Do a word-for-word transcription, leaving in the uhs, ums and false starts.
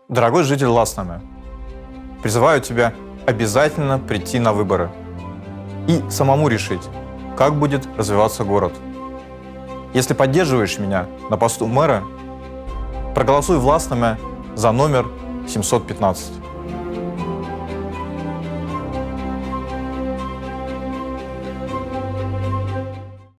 Дорогой житель Ласномы, призываю тебя обязательно прийти на выборы и самому решить, как будет развиваться город. Если поддерживаешь меня на посту мэра, проголосуй в Ласномы за номер семьсот пятнадцать.